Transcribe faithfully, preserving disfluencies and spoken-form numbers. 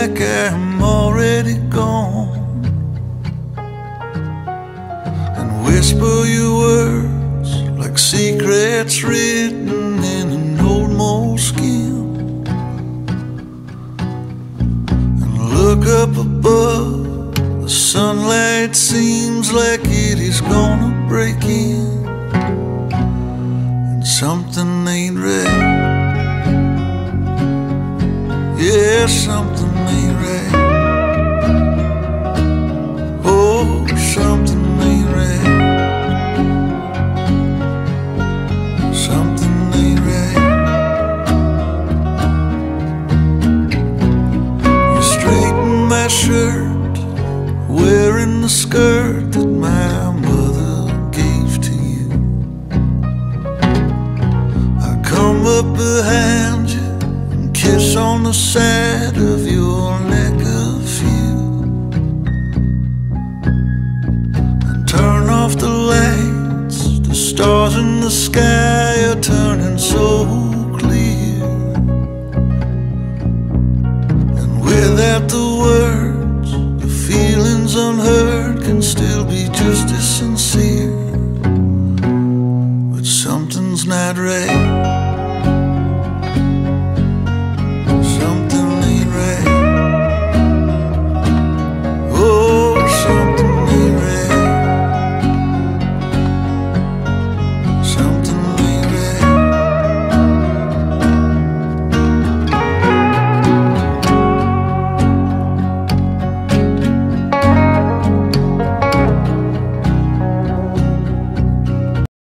like I'm already gone, and whisper your words like secrets written in an old moleskin, and look up above. The sunlight seems like it is gonna break in, and something ain't right. Yeah, something ain't right. Oh, something ain't right. Something ain't right. You straighten my shirt, wearing the skirt that my mother gave to you. I come up behind you, kiss on the side of your neck a few, and turn off the lights. The stars in the sky are turning so